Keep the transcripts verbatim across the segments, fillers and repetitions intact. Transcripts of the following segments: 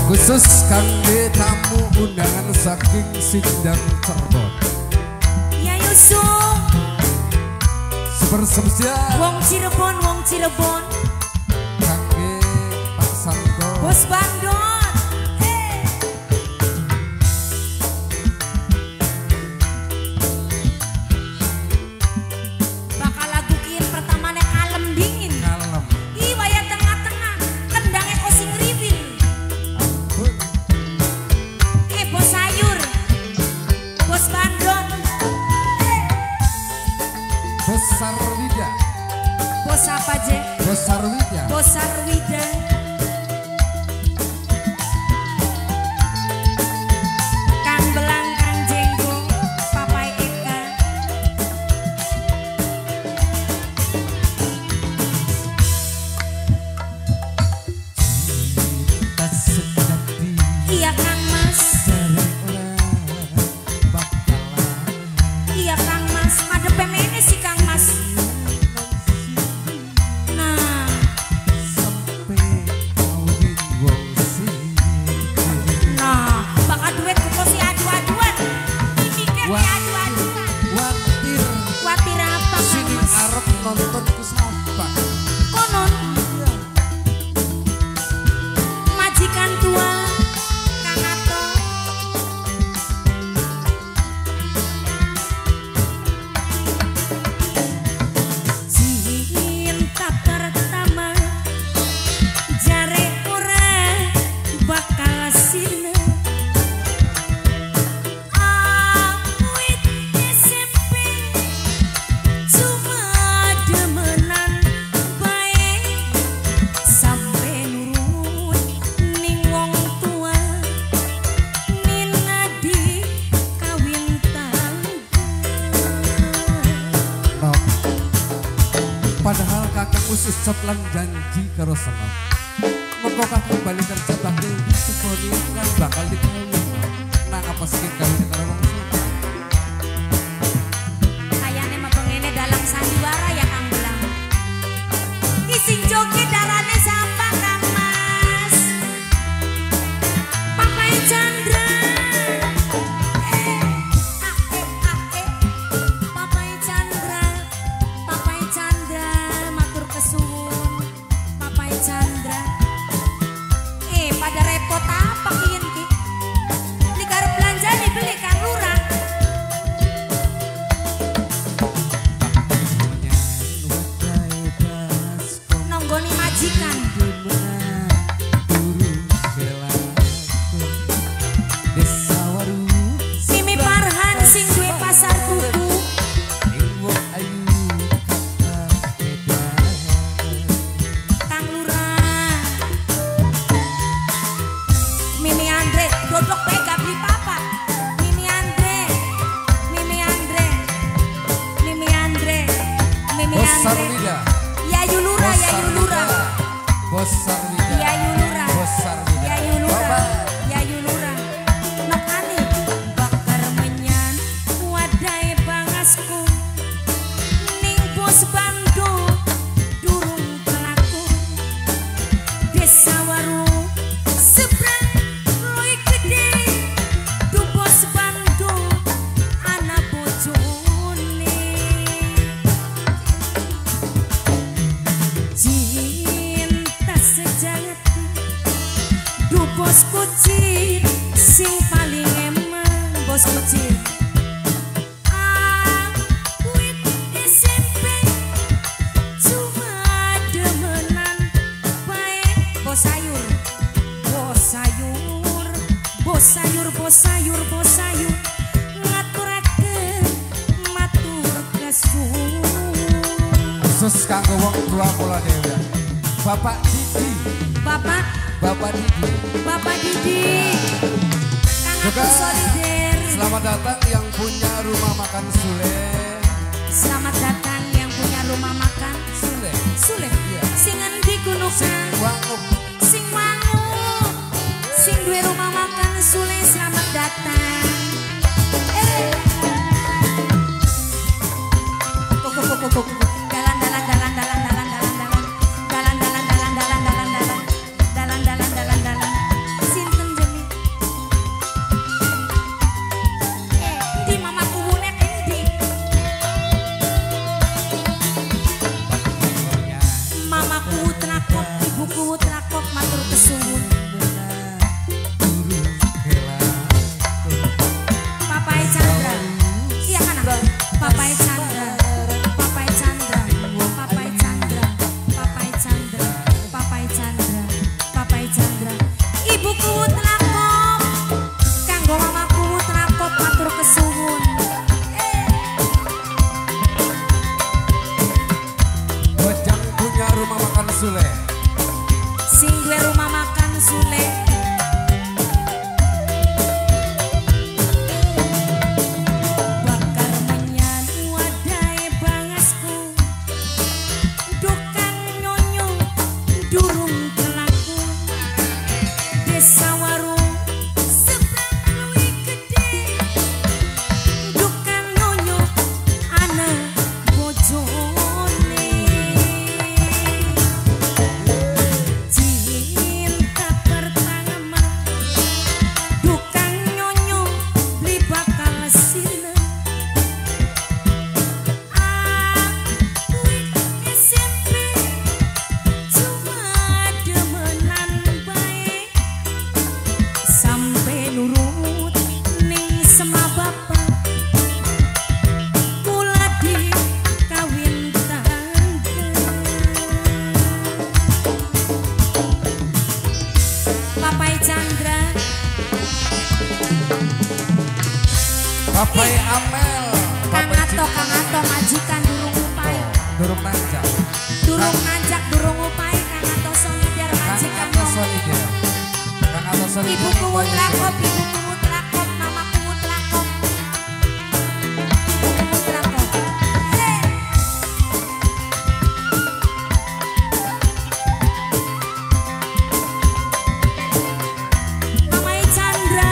Khusus kangge tamu undangan saking Sindang Cirebon. Ya Yusuf. Super spesial. Wong Cirebon, wong Cirebon. Kangge Pak Santo. Bos Bandot. Hey. Bakal lagu kian pertamanya kalem dingin. Kalem. Ih waya tengah-tengah. Kendangnya kosing riwil. Ampun. Eh bos sayur. Bos Bandot. Bos Sarwida. Bos apa je? Bos Sarwida. Bos Sarwida. Kang Belang, Kang Jenggo, Papai Eka. Tak sejati Iya Kang Mas. dari orang bakalan. Iya Kang Mas. Ada pemene sih Kang Mas. Nah, Sampai kawin wong sini. nah, bakal duet kuko si adu-aduan. Mikir Wah. si adu-aduan. Watir Khawatir apa Kang sini Mas? arep nonton ku sapa. Konon majikan tua Kang Ato. Cinta pertama jare ora bakal sina. Awit S M P cuma demenan bae sampe nurut ning wong tua minadi kawin tangga. No. Padahal kakek usus coplan janji karo seneng. Mengko kakek balik kerja bakal suponi kan bakal dikawin. Nah apa sih kawin karo wong sini? Kayane mah pengene dalam sandiwara ya Kang Belang. Ising joget darane siapa Kang Mas? Papai Chandra. Eh, ah, eh, ah, eh. Papai Chandra. Papai Chandra matur kesuwun. Papai Chandra. Eh, pada repot apa kian ki? Beli karep belanja nih beli Kang Lurah. Wadai basko Nonggoni majikan. demenan turun kelaku. Desa waru Simi Farhan sing duwe pasar tuku. ing wong ayu kata kedahan. Kang Lurah. Mimi Andre dodok pega beli papa. Mimi Andre. Mimi Andre. Mimi Andre. Mimi Bos Andre. Sarwida. Ya Yulura, ya Yulura. Bos Sarwida. Ya Yulura. Bos Sarwida. Ya Yulura. Bapak. Ya Yulura. Nokani bakar menyan wadai bangasku. Ning bos Bando durung pelaku. Desa waru seberang loe gede. Du bos Bando anak bojone. Cinta sejati du bos kucing sing paling emang bos kucing. Awit S M P cuma demenan bae bos sayur. Bos sayur, bos sayur, bos sayur, bos sayur ngaturakeun matur kesuwun. Khusus kanggo wong tua kula dhewe. Bapak Didi, Bapak, Bapak Didi. Bapak Didi, Kang Juga Agus Solider. selamat datang yang punya rumah makan Sule. Selamat datang yang punya rumah makan Sule. Sule. Iya. Sing endi gunungna? Wanguk. Sing wangu. Sing duwe rumah makan Sule selamat datang. Eh. Kok kok kok kok. Dalan dalan dalan dalan dalan dalan dalan. Dalan dalan dalan dalan dalan dalan. Dalan dalan dalan dalan dalan. Sinten Papai Chandra, Papai Amel, Kang Papai Ato, Kang Ato majikan durung upai, Durung Nanjak, durung ngajak durung upai, Kang Ato solidar Kang majikan Ato nom. Solider, Kang Ato Solider. Ibu kuwut lakop, ibu kuwut lakop, mama kuwut lakop. Ibu kuwut lakop. Hey. Mama Chandra,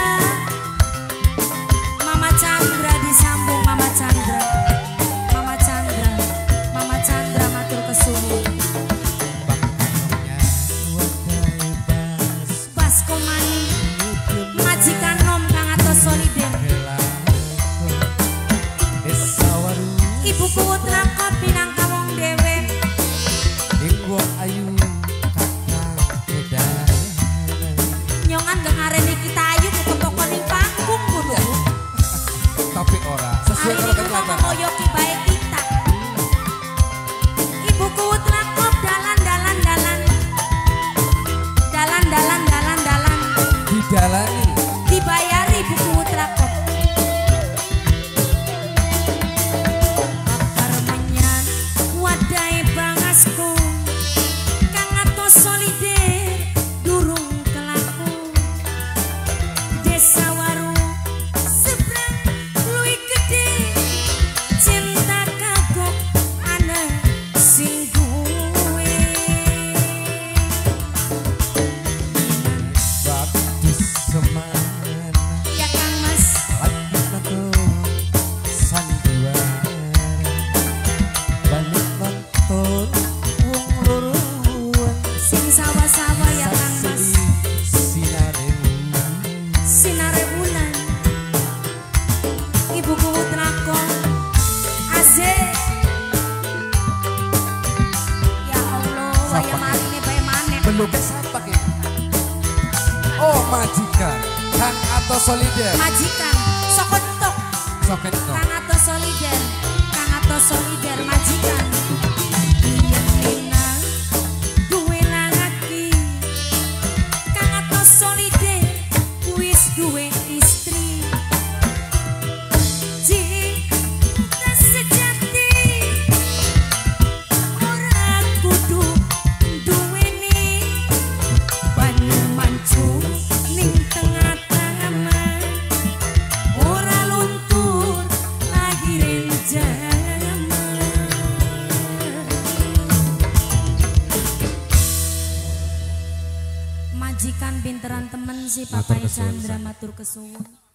Mama Chandra disambung Mama Chandra, Mama Chandra, Mama Chandra matur kesuwun. Bas komani majikan nom Kang Ato solider. Ibu kuwut lakop pinangka wong dhewe. Nyongan gak ngareni kita ayu kekepokon ning panggung kudu. Tapi ora sesuai Hari karo ini mau kenyataan. mengoyoki baik kita. Ibu kuwut lakop dalan dalan dalan. Dalan dalan dalan dalan. Didalani Dibayari ibu kuwut lakop. Akar menyan wadai bangasku. Kang Ato solider durung kelaku. Desa Waru seberang luwih gede. Cinta kagok ana sing duwe. waktu semana Ya Kang Mas, lagi satu sandiwara balik nonton wong loroan sing sawa-sawa ya Kang Mas. sinare Sinare bulan. Ibu kuwut lakon. Asik. Ya Allah, waya Sapa? marine bae maneh. belum siapa ini? Oh majikan Kang Ato Solider Majikan sokentok. soket no. Kang Ato solider, Kang Ato solider majikan. Yen Lina duwe laki, Kang Ato solider wis duwe istri. Cinta sejati ora kudu duweni banyu mancung ning tengah taman. Ora luntur lahirin zaman. Majikan pinteran temen si Matur Papai kesuwun, Chandra San. matur kesuwun.